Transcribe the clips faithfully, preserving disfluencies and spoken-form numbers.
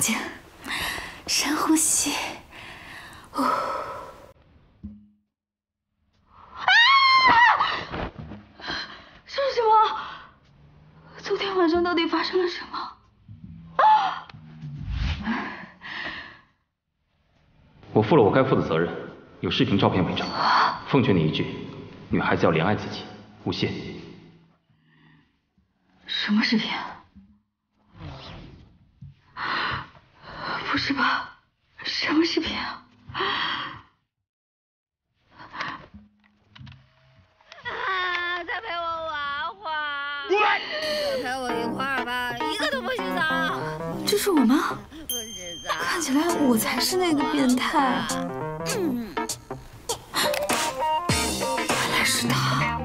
静，深呼吸。哦。啊！这是什么？昨天晚上到底发生了什么？啊！ 我负了我该负的责任，有视频照片为证。奉劝你一句，女孩子要怜爱自己，勿亵。 什么视频？不是吧？什么视频啊？ 啊！再陪我玩会儿，再陪我一块儿吧，一个都不许走。 这是我吗？看起来我才是那个变态。嗯，原来是他。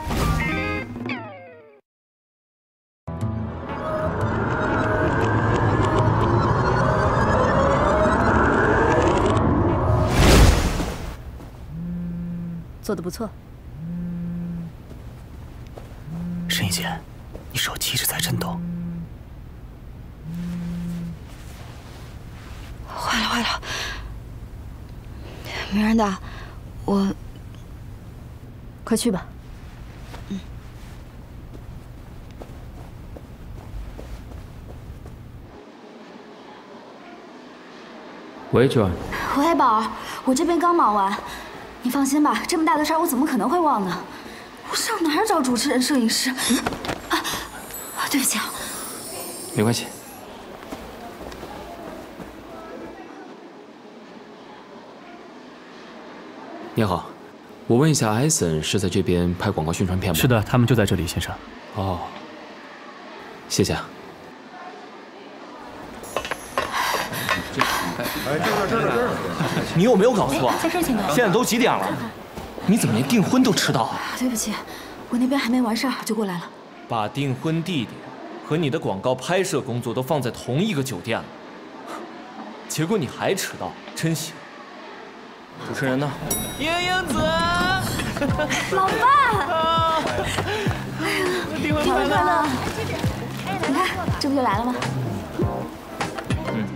做得不错。 沈一姐，你手机一直在震动。 坏了坏了，米兰达，我快去吧。 嗯。 喂 ，Joan。 喂，宝儿，我这边刚忙完。你放心吧，这么大的事儿我怎么可能会忘呢？我上哪儿找主持人、摄影师？啊，对不起啊。 没关系。你好，我问一下，艾森是在这边拍广告宣传片吗？ 是的，他们就在这里，先生。 哦，谢谢啊。 哎，这儿这儿这儿， 你有没有搞错？ 在这儿请的。 现在都几点了？你怎么连订婚都迟到啊？ 对不起，我那边还没完事儿就过来了。 把订婚地点和你的广告拍摄工作都放在同一个酒店了，结果你还迟到，真行。主持人呢？英英子， 老爸， 订婚快乐！你看，这不就来了吗？ 嗯。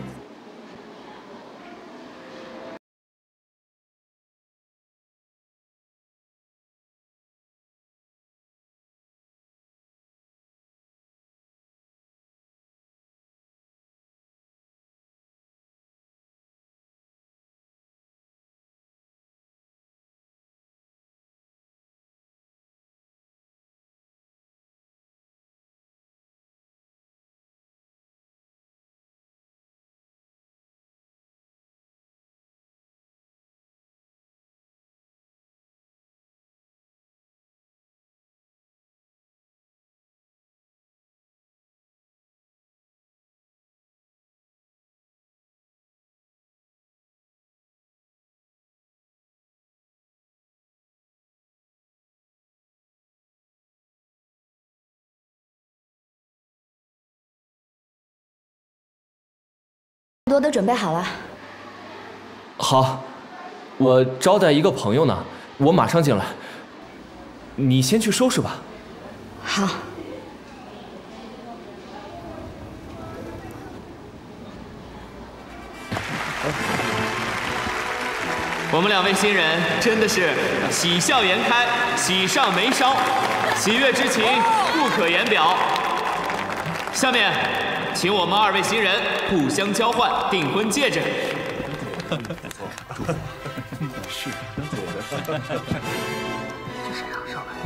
多都准备好了。 好，我招待一个朋友呢，我马上进来。你先去收拾吧。 好。 我们两位新人真的是喜笑颜开，喜上眉梢，喜悦之情不可言表。下面，请我们二位新人互相交换订婚戒指。 是，这谁啊？上来。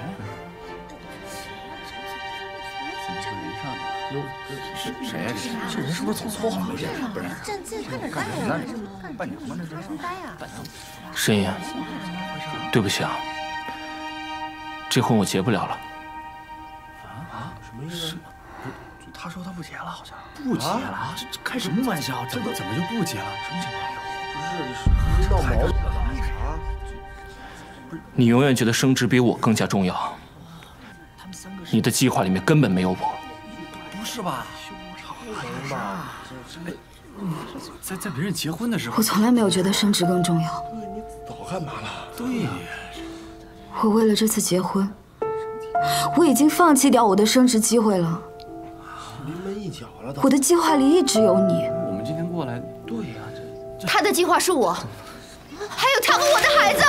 哟，这谁呀？这人是不是走错了？不是， 这这快点干呀！伴娘吗？这这是。 申言，对不起啊，这婚我结不了了。 啊？什么意思？他说他不结了，好像。不结了？这这开什么玩笑？这怎么就不结了？什么情况？不是，闹矛盾了？啊？ 你永远觉得升职比我更加重要。你的计划里面根本没有我。 不是吧？什么？哎，在在别人结婚的时候， 我从来没有觉得升职更重要。 对，你早干嘛了？对。 我为了这次结婚，我已经放弃掉我的升职机会了。 临门一脚了。 我的计划里一直有你。 我们今天过来，对呀，这他的计划是我，还有他和我的孩子。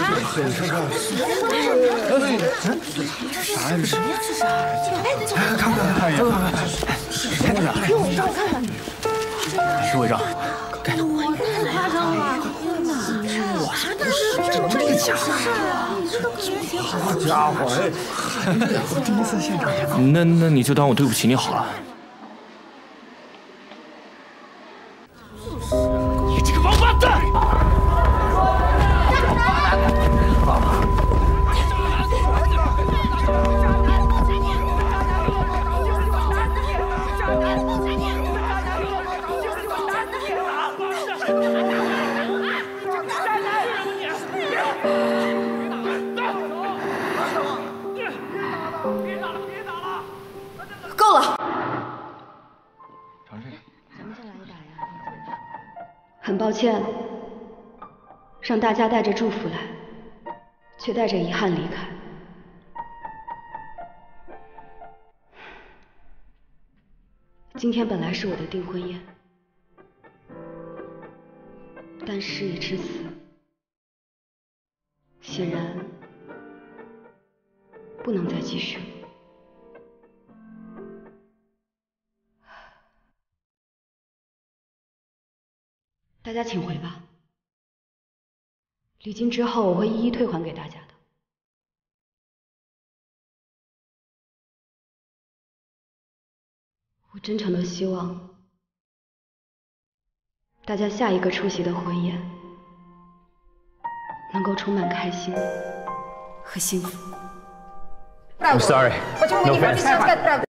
这啥呀？这是这啥？看看看一眼，看看看，什么呀？给我让我看看。给我一张。 我太夸张了！天哪！哇，这是这么这家伙，你这都可以好家伙，哎，我第一次现场见到。 那那你就当我对不起你好了。 你这个王八蛋！ 够了。 很抱歉，让大家带着祝福来，却带着遗憾离开。今天本来是我的订婚宴，但事已至此，显然不能再继续了。大家请回吧，礼金之后我会一一退还给大家的。我真诚的希望大家下一个出席的婚宴能够充满开心和幸福。 I'm sorry. No offense.